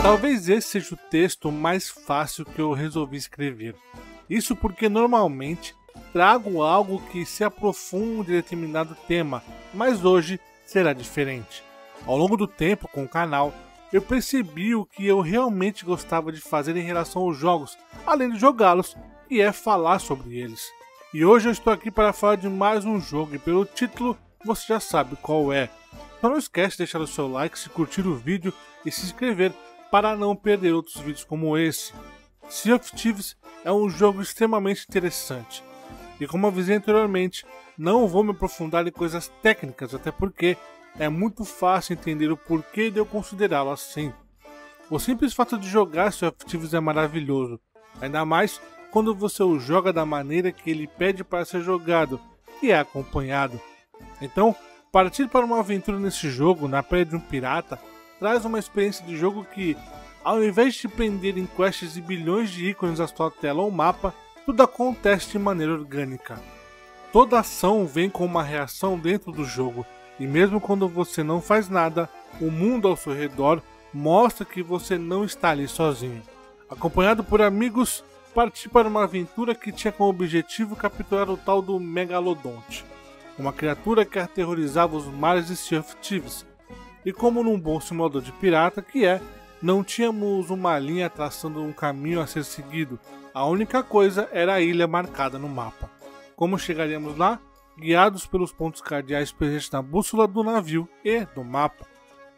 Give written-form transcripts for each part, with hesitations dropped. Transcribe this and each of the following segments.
Talvez esse seja o texto mais fácil que eu resolvi escrever. Isso porque normalmente trago algo que se aprofunde em determinado tema, mas hoje será diferente. Ao longo do tempo com o canal, eu percebi o que eu realmente gostava de fazer em relação aos jogos, além de jogá-los, e é falar sobre eles. E hoje eu estou aqui para falar de mais um jogo e pelo título você já sabe qual é. Então não esquece de deixar o seu like, se curtir o vídeo e se inscrever para não perder outros vídeos como esse. Sea of Thieves é um jogo extremamente interessante. E como avisei anteriormente, não vou me aprofundar em coisas técnicas, até porque é muito fácil entender o porquê de eu considerá-lo assim. O simples fato de jogar Sea of Thieves é maravilhoso, ainda mais quando você o joga da maneira que ele pede para ser jogado, e é acompanhado. Então, partir para uma aventura nesse jogo, na pele de um pirata, traz uma experiência de jogo que, ao invés de te prender em quests e bilhões de ícones na sua tela ou mapa, tudo acontece de maneira orgânica. Toda ação vem com uma reação dentro do jogo, e mesmo quando você não faz nada, o mundo ao seu redor mostra que você não está ali sozinho. Acompanhado por amigos, parti para uma aventura que tinha como objetivo capturar o tal do Megalodonte, uma criatura que aterrorizava os mares de Sea of Thieves. E como num bom simulador de pirata que é, não tínhamos uma linha traçando um caminho a ser seguido, a única coisa era a ilha marcada no mapa. Como chegaríamos lá? Guiados pelos pontos cardeais presentes na bússola do navio e do mapa.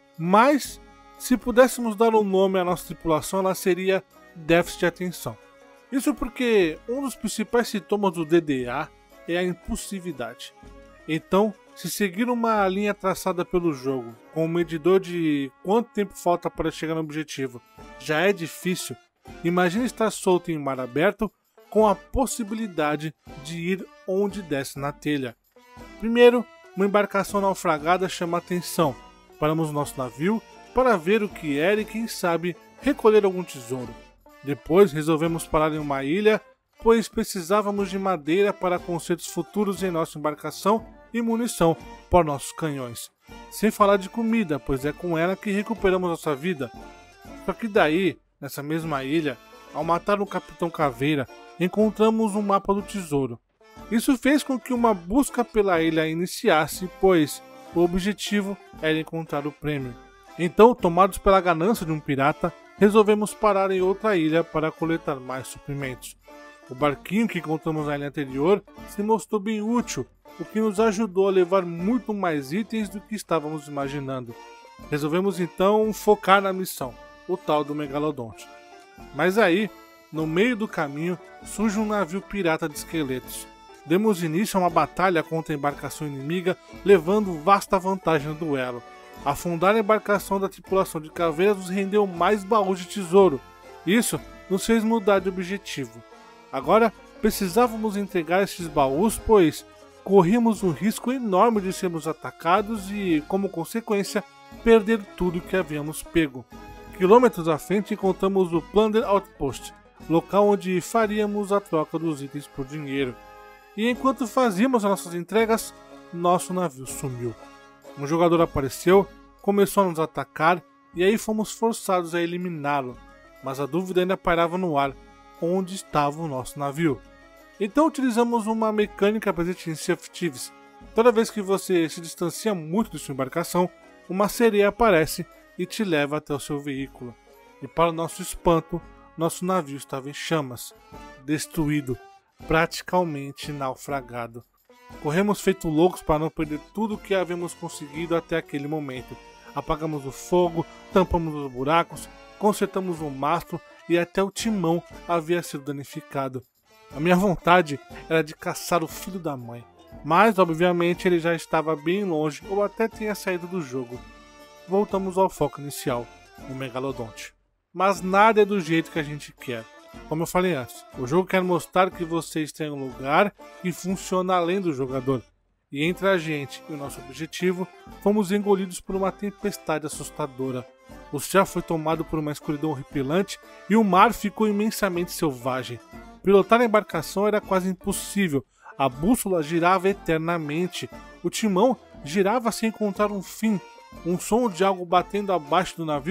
Mas, se pudéssemos dar um nome à nossa tripulação, ela seria déficit de atenção. Isso porque um dos principais sintomas do DDA é a impulsividade. Então, se seguir uma linha traçada pelo jogo, com um medidor de quanto tempo falta para chegar no objetivo, já é difícil, imagine estar solto em mar aberto com a possibilidade de ir onde desce na telha. Primeiro, uma embarcação naufragada chama a atenção. Paramos nosso navio para ver o que era e quem sabe recolher algum tesouro. Depois resolvemos parar em uma ilha, pois precisávamos de madeira para consertos futuros em nossa embarcação e munição para nossos canhões. Sem falar de comida, pois é com ela que recuperamos nossa vida. Só que daí, nessa mesma ilha, ao matar o Capitão Caveira, encontramos um mapa do tesouro. Isso fez com que uma busca pela ilha iniciasse, pois o objetivo era encontrar o prêmio. Então, tomados pela ganância de um pirata, resolvemos parar em outra ilha para coletar mais suprimentos. O barquinho que encontramos na ilha anterior se mostrou bem útil, o que nos ajudou a levar muito mais itens do que estávamos imaginando. Resolvemos então focar na missão, o tal do Megalodonte. Mas aí, no meio do caminho, surge um navio pirata de esqueletos. Demos início a uma batalha contra a embarcação inimiga, levando vasta vantagem no duelo. Afundar a embarcação da tripulação de caveiras nos rendeu mais baús de tesouro. Isso nos fez mudar de objetivo. Agora, precisávamos entregar esses baús, pois corríamos um risco enorme de sermos atacados e, como consequência, perder tudo que havíamos pego. Quilômetros à frente encontramos o Plunder Outpost, local onde faríamos a troca dos itens por dinheiro. E enquanto fazíamos as nossas entregas, nosso navio sumiu. Um jogador apareceu, começou a nos atacar e aí fomos forçados a eliminá-lo. Mas a dúvida ainda pairava no ar: onde estava o nosso navio? Então utilizamos uma mecânica presente em Sea of Thieves. Toda vez que você se distancia muito de sua embarcação, uma sereia aparece e te leva até o seu veículo. E para o nosso espanto, nosso navio estava em chamas, destruído, praticamente naufragado. Corremos feito loucos para não perder tudo o que havíamos conseguido até aquele momento. Apagamos o fogo, tampamos os buracos, consertamos o mastro e até o timão havia sido danificado. A minha vontade era de caçar o filho da mãe, mas obviamente ele já estava bem longe ou até tinha saído do jogo. Voltamos ao foco inicial, o Megalodonte. Mas nada é do jeito que a gente quer. Como eu falei antes, o jogo quer mostrar que vocês têm um lugar que funciona além do jogador. E entre a gente e o nosso objetivo, fomos engolidos por uma tempestade assustadora. O céu foi tomado por uma escuridão horripilante e o mar ficou imensamente selvagem. Pilotar a embarcação era quase impossível, a bússola girava eternamente, o timão girava sem encontrar um fim, um som de algo batendo abaixo do navio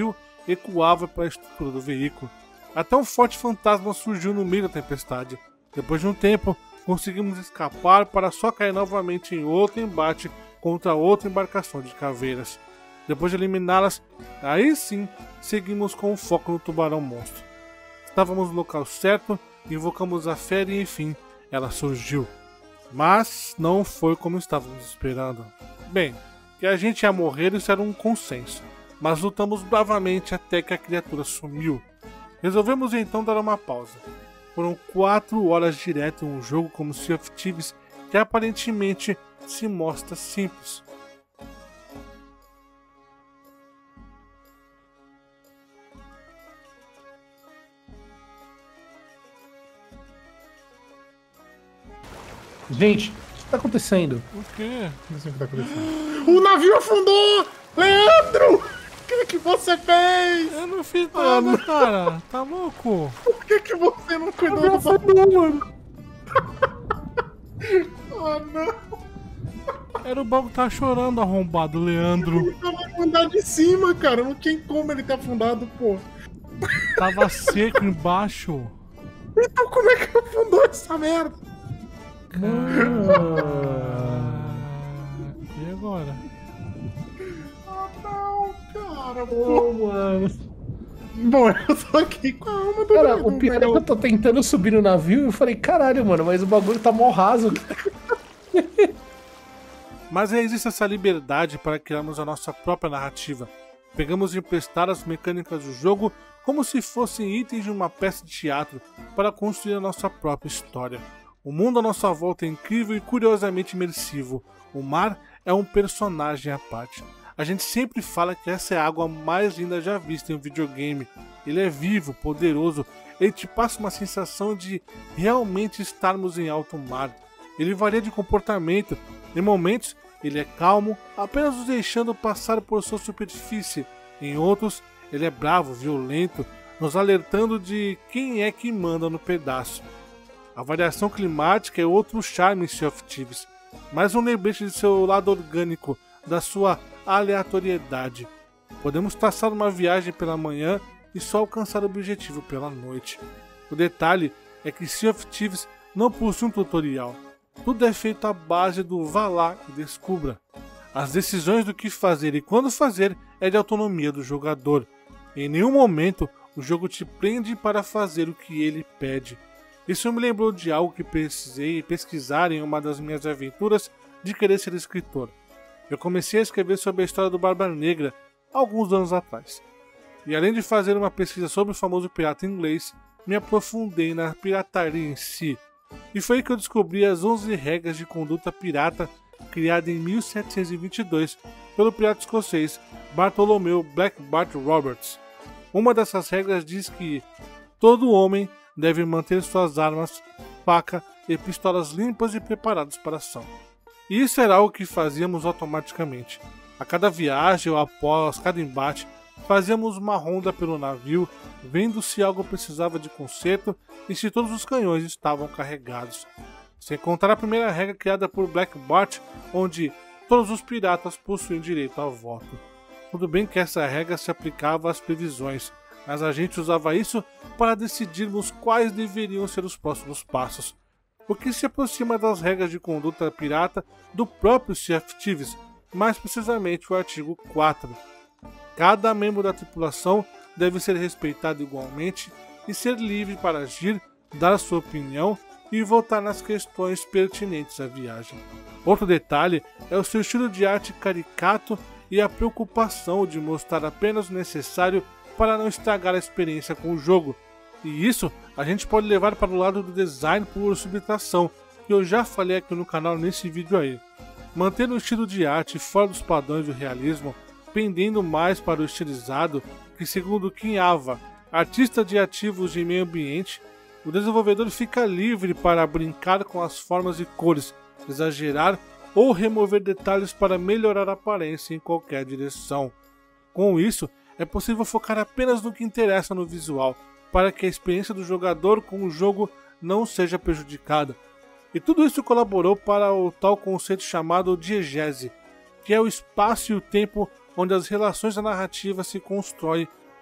ecoava pela estrutura do veículo. Até um forte fantasma surgiu no meio da tempestade. Depois de um tempo, conseguimos escapar para só cair novamente em outro embate contra outra embarcação de caveiras. Depois de eliminá-las, aí sim seguimos com o foco no tubarão monstro. Estávamos no local certo, invocamos a fera e enfim, ela surgiu. Mas não foi como estávamos esperando. Bem, que a gente ia morrer, isso era um consenso, mas lutamos bravamente até que a criatura sumiu. Resolvemos então dar uma pausa. Foram 4 horas direto em um jogo como Sea of Thieves que aparentemente se mostra simples. Gente, o que tá acontecendo? O quê? Não sei o que tá acontecendo. O navio afundou! Leandro! O que você fez? Eu não fiz nada, cara. Tá louco? Por que você não cuidou do afundou, mano? Oh, não. Era o bagulho que tá chorando, arrombado, Leandro. Ele tava no andar de cima, cara. Não tinha como ele ter afundado, pô. Tava seco embaixo. Então como é que afundou essa merda? E agora? Ah, não, cara, pô, mano. Bom, eu tô aqui com a alma do Cara, o pior é que eu tô tentando subir no navio e eu falei, caralho, mano, mas o bagulho tá mó raso. Mas existe essa liberdade para criarmos a nossa própria narrativa. Pegamos emprestadas as mecânicas do jogo como se fossem itens de uma peça de teatro para construir a nossa própria história. O mundo à nossa volta é incrível e curiosamente imersivo. O mar é um personagem à parte. A gente sempre fala que essa é a água mais linda já vista em um videogame. Ele é vivo, poderoso, ele te passa uma sensação de realmente estarmos em alto mar. Ele varia de comportamento, em momentos ele é calmo, apenas nos deixando passar por sua superfície. Em outros, ele é bravo, violento, nos alertando de quem é que manda no pedaço. A variação climática é outro charme em Sea of Thieves, mais um lembrete de seu lado orgânico, da sua aleatoriedade. Podemos traçar uma viagem pela manhã e só alcançar o objetivo pela noite. O detalhe é que Sea of Thieves não possui um tutorial. Tudo é feito à base do vá lá e descubra. As decisões do que fazer e quando fazer é de autonomia do jogador. Em nenhum momento o jogo te prende para fazer o que ele pede. Isso me lembrou de algo que precisei pesquisar em uma das minhas aventuras de querer ser escritor. Eu comecei a escrever sobre a história do Barba Negra alguns anos atrás. E além de fazer uma pesquisa sobre o famoso pirata inglês, me aprofundei na pirataria em si. E foi aí que eu descobri as 11 regras de conduta pirata criada em 1722 pelo pirata escocês Bartholomew Black Bart Roberts. Uma dessas regras diz que todo homem deve manter suas armas, faca e pistolas limpas e preparadas para ação. E isso era algo que fazíamos automaticamente. A cada viagem ou após cada embate, fazíamos uma ronda pelo navio, vendo se algo precisava de conserto e se todos os canhões estavam carregados. Sem contar a primeira regra criada por Black Bart, onde todos os piratas possuem direito ao voto. Tudo bem que essa regra se aplicava às previsões, mas a gente usava isso para decidirmos quais deveriam ser os próximos passos. O que se aproxima das regras de conduta pirata do próprio Sea of Thieves, mais precisamente o artigo 4. Cada membro da tripulação deve ser respeitado igualmente e ser livre para agir, dar sua opinião e votar nas questões pertinentes à viagem. Outro detalhe é o seu estilo de arte caricato e a preocupação de mostrar apenas o necessário para não estragar a experiência com o jogo. E isso a gente pode levar para o lado do design por subtração, que eu já falei aqui no canal nesse vídeo aí. Manter um estilo de arte fora dos padrões do realismo, pendendo mais para o estilizado, que segundo Kim Ava, artista de ativos de meio ambiente, o desenvolvedor fica livre para brincar com as formas e cores, exagerar ou remover detalhes para melhorar a aparência em qualquer direção. Com isso, é possível focar apenas no que interessa no visual, para que a experiência do jogador com o jogo não seja prejudicada. E tudo isso colaborou para o tal conceito chamado diegese, que é o espaço e o tempo onde as relações da narrativa se constroem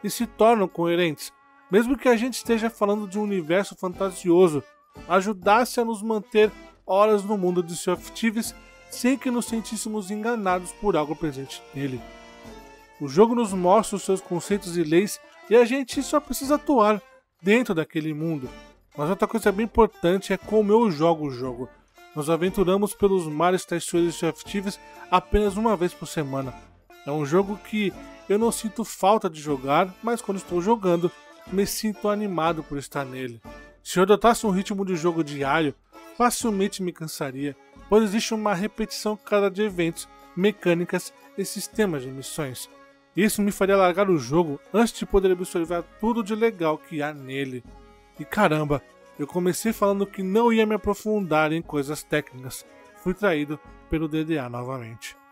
e se tornam coerentes. Mesmo que a gente esteja falando de um universo fantasioso, ajudasse a nos manter horas no mundo de Sea of Thieves sem que nos sentíssemos enganados por algo presente nele. O jogo nos mostra os seus conceitos e leis e a gente só precisa atuar dentro daquele mundo. Mas outra coisa bem importante é como eu jogo o jogo. Nos aventuramos pelos mares traiçoeiros de Sea of Thieves apenas uma vez por semana. É um jogo que eu não sinto falta de jogar, mas quando estou jogando, me sinto animado por estar nele. Se eu adotasse um ritmo de jogo diário, facilmente me cansaria, pois existe uma repetição clara de eventos, mecânicas e sistemas de missões. Isso me faria largar o jogo antes de poder absorver tudo de legal que há nele. E caramba, eu comecei falando que não ia me aprofundar em coisas técnicas. Fui traído pelo DDA novamente.